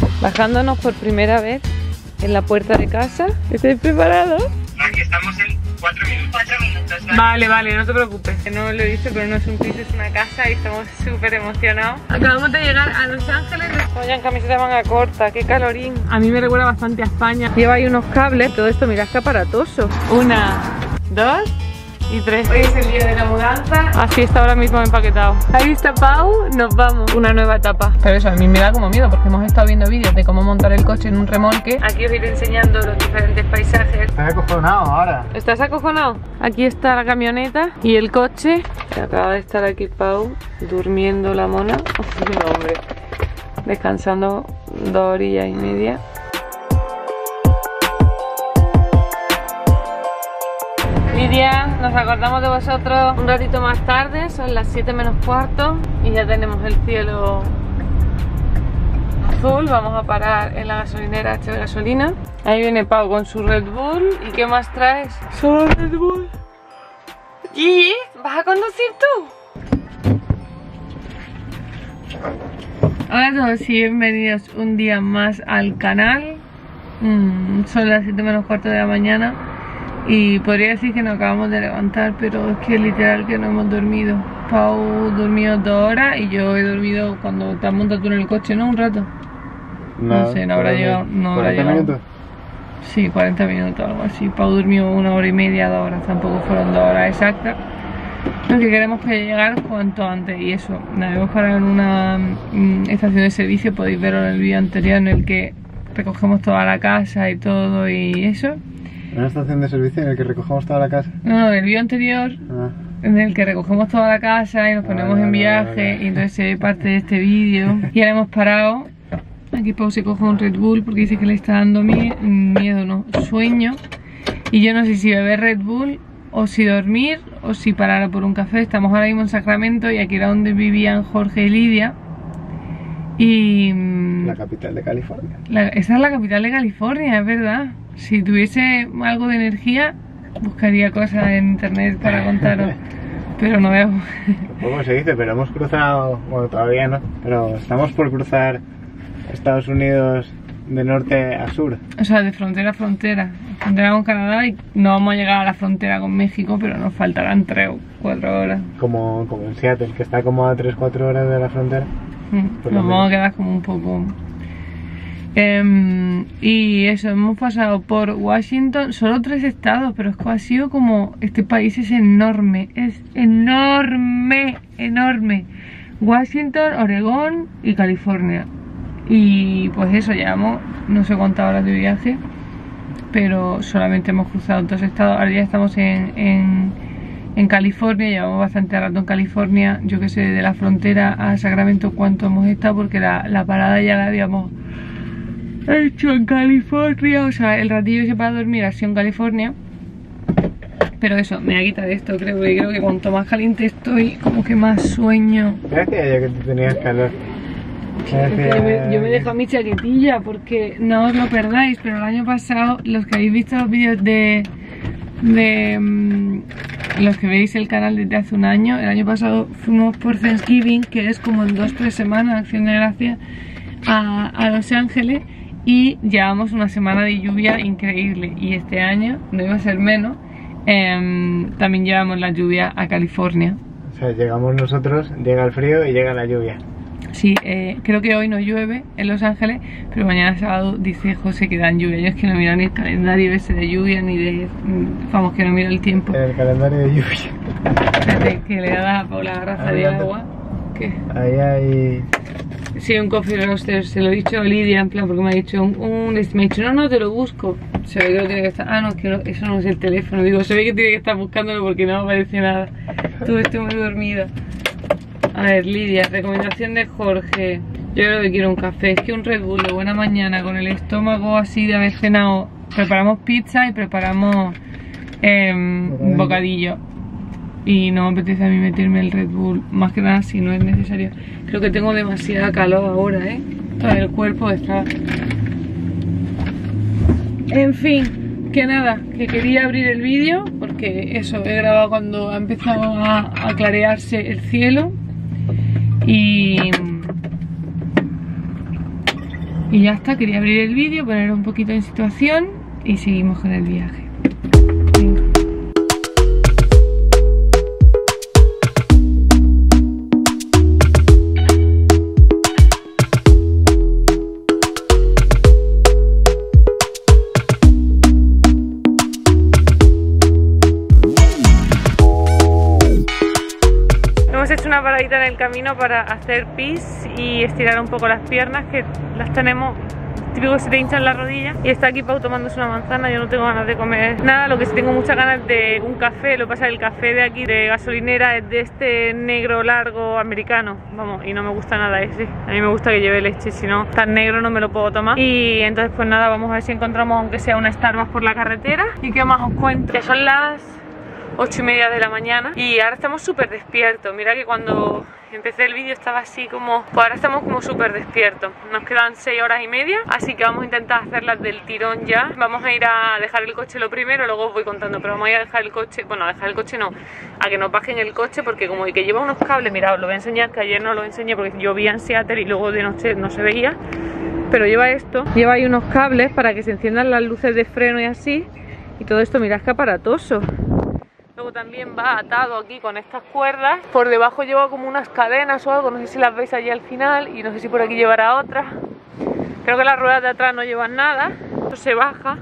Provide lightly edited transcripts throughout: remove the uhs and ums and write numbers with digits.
Bajándonos por primera vez en la puerta de casa. ¿Estáis preparados? Aquí estamos en 4 minutos. 4 minutos. Vale, no te preocupes. No lo he visto, pero no es un piso, es una casa y estamos súper emocionados. Acabamos de llegar a Los Ángeles. Estamos ya en camiseta de manga corta, qué calorín. A mí me recuerda bastante a España. Lleva ahí unos cables, todo esto, mira, es aparatoso. 1, 2 y 3. Hoy es el día de la mudanza. Así está ahora mismo empaquetado. Ahí está Pau, nos vamos. Una nueva etapa. Pero eso, a mí me da como miedo porque hemos estado viendo vídeos de cómo montar el coche en un remolque. Aquí os iré enseñando los diferentes paisajes. Estoy acojonado ahora. ¿Estás acojonado? Aquí está la camioneta y el coche. Acaba de estar aquí Pau, durmiendo la mona. No, hombre. Descansando 2 horillas y media. Lidia, nos acordamos de vosotros un ratito más tarde, son las 7 menos cuarto y ya tenemos el cielo azul. Vamos a parar en la gasolinera a echar gasolina. Ahí viene Pau con su Red Bull. ¿Y qué más traes? Solo Red Bull. ¿Y vas a conducir tú? Hola a todos y bienvenidos un día más al canal. Son las 7 menos cuarto de la mañana. Y podría decir que nos acabamos de levantar, pero es que literal que no hemos dormido. Pau durmió 2 horas y yo he dormido cuando te has montado tú en el coche, ¿no? Un rato. No sé, no habrá llegado. No habrá llegado. ¿40 minutos? Sí, 40 minutos, algo así. Pau durmió 1 hora y media, 2 horas. Tampoco fueron 2 horas exactas. Lo que queremos es llegar cuanto antes. Y eso, debemos parar en una estación de servicio. Podéis verlo en el vídeo anterior en el que recogemos toda la casa y todo y eso. ¿Una estación de servicio en el que recogemos toda la casa? No, el vídeo anterior, en el que recogemos toda la casa y nos ponemos en viaje, y entonces se ve parte de este vídeo. Y ahora hemos parado. Aquí Pau se coge un Red Bull porque dice que le está dando miedo, no, sueño. Y yo no sé si beber Red Bull, o si dormir, o si parar por un café. Estamos ahora mismo en Sacramento y aquí era donde vivían Jorge y Lidia. Y... la capital de California. Esa es la capital de California, es verdad. Si tuviese algo de energía, buscaría cosas en internet para contaros. Pero no veo. ¿Cómo se dice? Pero hemos cruzado, bueno, todavía no, pero estamos por cruzar Estados Unidos de norte a sur. O sea, de frontera a frontera. Frontera con Canadá y no vamos a llegar a la frontera con México, pero nos faltarán 3 o 4 horas. Como en Seattle, que está como a 3-4 horas de la frontera. Nos vamos a quedar como un poco... y eso, hemos pasado por Washington, solo 3 estados, pero es que ha sido como... Este país es enorme, enorme. Washington, Oregón y California. Y pues eso, llevamos no sé cuántas horas de viaje, pero solamente hemos cruzado 2 estados. Ahora ya estamos en California, llevamos bastante rato en California. Yo que sé, de la frontera a Sacramento cuánto hemos estado, porque la parada ya la habíamos hecho en California. O sea, el ratillo ese para dormir ha sido en California. Pero eso, me voy a quitar esto, creo que cuanto más caliente estoy, como que más sueño. Gracias, ya que tú tenías calor. Yo me dejo mi chaquetilla porque no os lo perdáis, pero el año pasado, los que habéis visto los vídeos de los que veis el canal desde hace un año, el año pasado fuimos por Thanksgiving, que es como en 2-3 semanas, Acción de Gracia, a Los Ángeles, y llevamos una semana de lluvia increíble, y este año no iba a ser menos. También llevamos la lluvia a California. O sea, llegamos nosotros, llega el frío y llega la lluvia. Sí, creo que hoy no llueve en Los Ángeles, pero mañana sábado dice José que dan lluvia. Yo es que no miro ni el calendario ese de lluvia, ni de... Vamos, que no miro el tiempo. El calendario de lluvia. Espérate, que le da a Paula la garrafa de agua. ¿Qué? Ahí hay... Sí, un coffee roaster, se lo he dicho a Lidia, en plan, porque me ha dicho me ha dicho, no, te lo busco. Se ve que lo tiene que estar... Ah, no, que no, eso no es el teléfono. Digo, se ve que tiene que estar buscándolo porque no me aparece nada. Estoy muy dormida. A ver, Lidia, recomendación de Jorge. Yo creo que quiero un café. Es que un Red Bull de buena mañana con el estómago así de haber cenado. Preparamos pizza y preparamos bocadillo. Y no me apetece a mí meterme el Red Bull, más que nada si no es necesario. Creo que tengo demasiada calor ahora, Todo el cuerpo está... En fin, que nada, que quería abrir el vídeo porque eso, he grabado cuando ha empezado a clarearse el cielo. Y Y ya está, quería abrir el vídeo, poner un poquito en situación y seguimos con el viaje. Venga. Hemos hecho una paradita en el camino para hacer pis y estirar un poco las piernas, que las tenemos, típico que se te hinchan las rodillas. Y está aquí Pau tomándose una manzana. Yo no tengo ganas de comer nada, lo que sí tengo muchas ganas de un café. Lo que pasa es que el café de aquí de gasolinera es de este negro largo americano, vamos, y no me gusta nada ese. A mí me gusta que lleve leche, si no tan negro no me lo puedo tomar. Y entonces pues nada, vamos a ver si encontramos aunque sea una Starbucks por la carretera. ¿Y qué más os cuento? Ya son las 8:30 de la mañana y ahora estamos súper despiertos. Mira que cuando empecé el vídeo estaba así como... Pues ahora estamos como súper despiertos. Nos quedan 6 horas y media, así que vamos a intentar hacerlas del tirón ya. Vamos a ir a dejar el coche lo primero, luego os voy contando, pero vamos a ir a dejar el coche... Bueno, a dejar el coche no, a que nos bajen el coche, porque como que lleva unos cables, mirad, os lo voy a enseñar, que ayer no lo enseñé porque llovía en Seattle y luego de noche no se veía. Pero lleva esto, lleva ahí unos cables para que se enciendan las luces de freno y así. Y todo esto, mirad qué aparatoso. Luego también va atado aquí con estas cuerdas. Por debajo lleva como unas cadenas o algo, no sé si las veis allí al final. Y no sé si por aquí llevará otras. Creo que las ruedas de atrás no llevan nada. Esto se baja.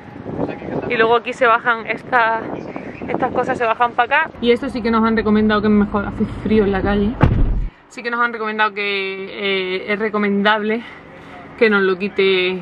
Y luego aquí se bajan estas cosas, se bajan para acá. Y esto sí que nos han recomendado que es mejor. Hace frío en la calle. Sí que nos han recomendado que es recomendable que nos lo quite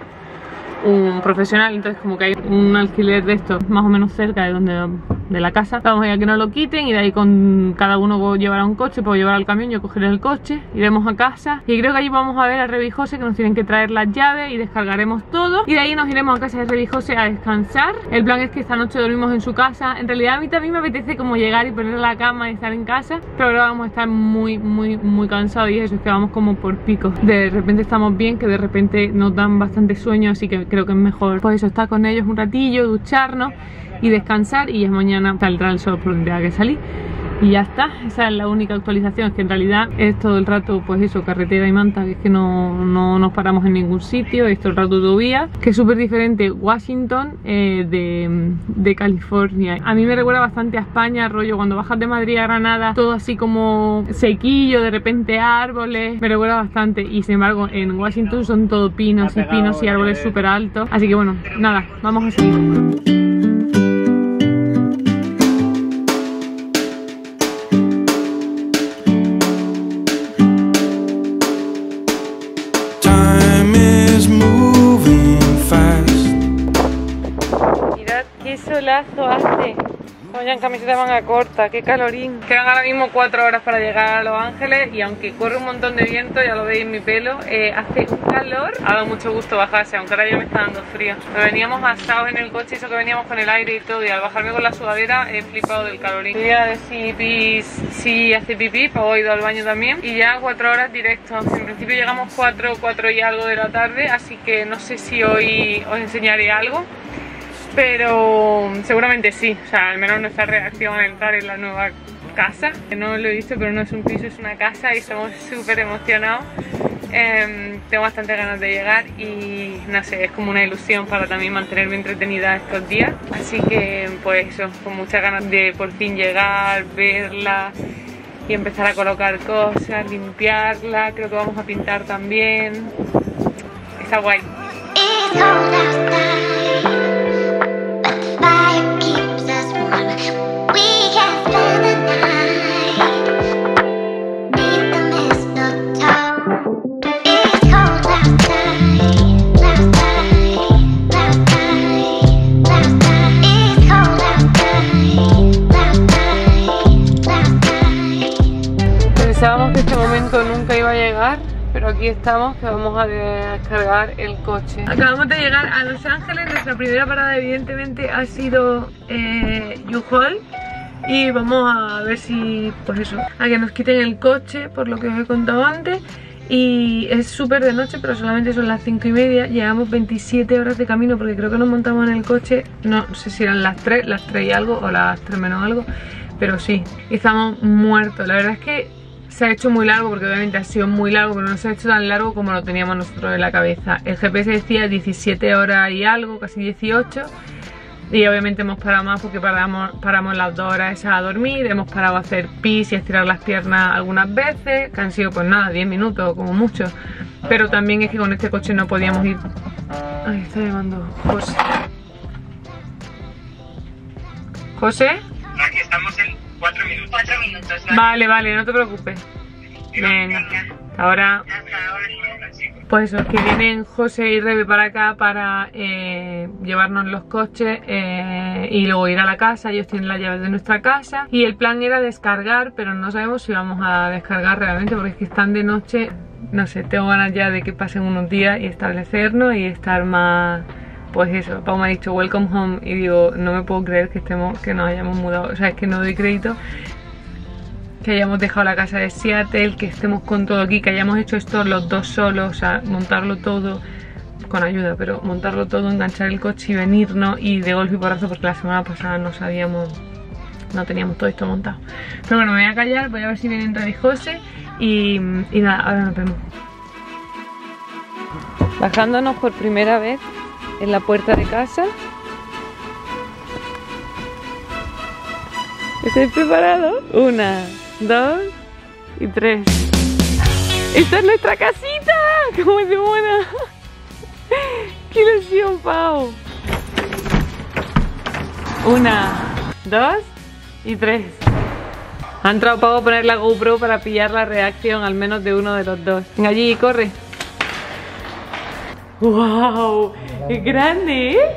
un profesional. Entonces como que hay un alquiler de estos más o menos cerca de la casa. Vamos a ir a que nos lo quiten y de ahí con cada uno llevará un coche, puedo llevar al camión, yo cogeré el coche, iremos a casa y creo que allí vamos a ver a Revi y José, que nos tienen que traer las llaves y descargaremos todo y de ahí nos iremos a casa de Revi y José a descansar. El plan es que esta noche dormimos en su casa. En realidad a mí también me apetece como llegar y poner la cama y estar en casa, pero ahora vamos a estar muy cansados y eso es que vamos como por picos. De repente estamos bien, que de repente nos dan bastante sueño, así que creo que es mejor pues eso, estar con ellos un ratillo, ducharnos y descansar, y ya mañana saldrá el sol por donde tenga que salir y ya está. Esa es la única actualización, es que en realidad es todo el rato pues eso, carretera y manta, que es que no nos paramos en ningún sitio, es todo el rato autovía, que es súper diferente Washington de California. A mí me recuerda bastante a España, rollo cuando bajas de Madrid a Granada, todo así como sequillo, de repente árboles, me recuerda bastante. Y sin embargo en Washington son todo pinos y árboles súper altos, así que bueno, nada, vamos a seguir. Qué solazo hace. Estamos ya en camiseta de manga corta, qué calorín. Quedan ahora mismo 4 horas para llegar a Los Ángeles y aunque corre un montón de viento, ya lo veis en mi pelo, hace un calor. Ha dado mucho gusto bajarse, aunque ahora ya me está dando frío. Pero veníamos asados en el coche, eso que veníamos con el aire y todo, y al bajarme con la sudadera he flipado del calorín. Voy a ver si hace pipí, pues he ido al baño también. Y ya 4 horas directo. En principio llegamos 4 y algo de la tarde, así que no sé si hoy os enseñaré algo. Pero seguramente sí, o sea, al menos nuestra reacción al entrar en la nueva casa. No lo he visto, pero no es un piso, es una casa y estamos súper emocionados. Tengo bastante ganas de llegar y no sé, es como una ilusión para también mantenerme entretenida estos días. Así que pues eso, con muchas ganas de por fin llegar, verla y empezar a colocar cosas, limpiarla. Creo que vamos a pintar también. Está guay. Pensábamos que este momento nunca iba a llegar, pero aquí estamos, que vamos a descargar el coche. Acabamos de llegar a Los Ángeles. Nuestra primera parada evidentemente ha sido U-Haul. Y vamos a ver si, pues eso, a que nos quiten el coche, por lo que os he contado antes. Y es súper de noche, pero solamente son las 5:30. Llevamos 27 horas de camino, porque creo que nos montamos en el coche, no sé si eran las 3 y algo, o las 3 menos algo, pero sí, y estamos muertos. La verdad es que se ha hecho muy largo, porque obviamente ha sido muy largo, pero no se ha hecho tan largo como lo teníamos nosotros en la cabeza. El GPS decía 17 horas y algo, casi 18. Y obviamente hemos parado más porque paramos las 2 horas esas a dormir, hemos parado a hacer pis y a estirar las piernas algunas veces, que han sido pues nada, 10 minutos como mucho. Pero también es que con este coche no podíamos ir... Ay, está llamando José. ¿José? Aquí estamos en 4 minutos. 4 minutos. Vale, no te preocupes. Venga, ahora... Pues eso, que vienen José y Rebe para acá para llevarnos los coches y luego ir a la casa. Ellos tienen las llaves de nuestra casa y el plan era descargar, pero no sabemos si vamos a descargar realmente porque es que están de noche. No sé, tengo ganas ya de que pasen unos días y establecernos y estar más... Pues eso, Pau me ha dicho welcome home y digo, no me puedo creer que nos hayamos mudado. O sea, es que no doy crédito que hayamos dejado la casa de Seattle, que estemos con todo aquí, que hayamos hecho esto los dos solos, o sea, montarlo todo con ayuda, pero montarlo todo, enganchar el coche y venirnos y de golpe y porrazo porque la semana pasada no teníamos todo esto montado. Pero bueno, me voy a callar, voy a ver si vienen Rebe y José y nada, ahora nos vemos. Bajándonos por primera vez en la puerta de casa. ¿Estáis preparados? 1, 2 y 3. ¡Esta es nuestra casita! ¡Cómo es de buena! ¡Qué ilusión, Pau! 1, 2 y 3. Ha entrado Pau a poner la GoPro para pillar la reacción al menos de uno de los dos. Venga, allí, corre. ¡Wow! ¡Es grande! ¿Eh?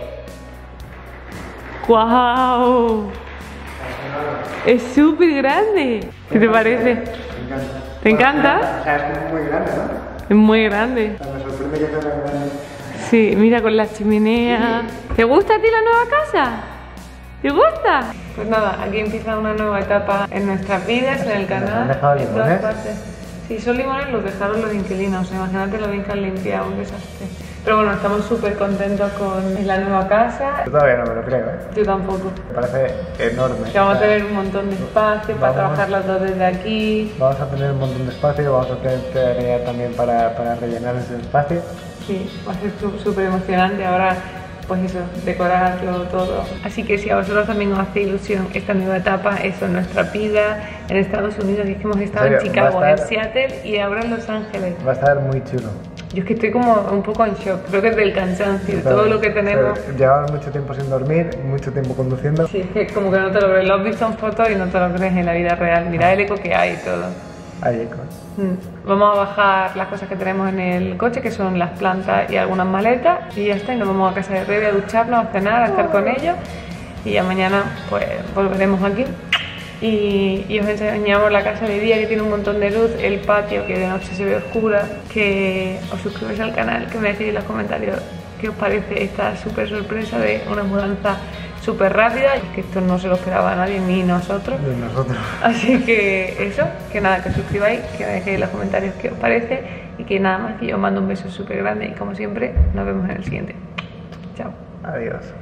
¡Wow! Es súper grande. ¿Qué te parece? Me encanta. ¿Te encanta? O sea, es muy grande, ¿no? Es muy grande. O sea, me sorprende que sea tan grande. Sí, mira con la chimenea. ¿Te gusta a ti la nueva casa? ¿Te gusta? Pues nada, aquí empieza una nueva etapa en nuestras vidas, en el canal. ¿Han dejado en todas limones? partes. Sí, son limones, los dejaron los inquilinos. O sea, imagínate lo bien que han limpiado, un desastre. Pero bueno, estamos súper contentos con la nueva casa. Yo todavía no me lo creo, ¿eh? Yo tampoco. Me parece enorme. Que vamos a tener un montón de espacio para Vamos. trabajar los dos desde aquí. Vamos a tener un montón de espacio, vamos a tener tarea también para rellenar ese espacio. Sí, va a ser súper emocionante ahora, pues eso, decorarlo todo. Así que si a vosotros también os hace ilusión esta nueva etapa, eso es nuestra vida en Estados Unidos, y es que hemos estado en serio, Chicago, va a en estar- Seattle y ahora en Los Ángeles. Va a estar muy chulo. Yo es que estoy como un poco en shock, creo que es del cansancio, todo lo que tenemos. Llevamos mucho tiempo sin dormir, mucho tiempo conduciendo. Sí, es que como que no te lo crees, lo has visto en fotos y no te lo crees en la vida real. Mira el eco que hay y todo. Hay eco. Vamos a bajar las cosas que tenemos en el coche, que son las plantas y algunas maletas, y ya está, y nos vamos a casa de Rebe a ducharnos, a cenar, a estar con ellos, y ya mañana pues volveremos aquí y os enseñamos la casa de día, que tiene un montón de luz, el patio que de noche se ve oscura, que os suscribáis al canal, que me decís en los comentarios qué os parece esta súper sorpresa de una mudanza súper rápida, y que esto no se lo esperaba a nadie, ni nosotros. De nosotros. Así que eso, que nada, que os suscribáis, que me dejéis en los comentarios qué os parece, y que nada más, que yo os mando un beso súper grande y como siempre, nos vemos en el siguiente. Chao. Adiós.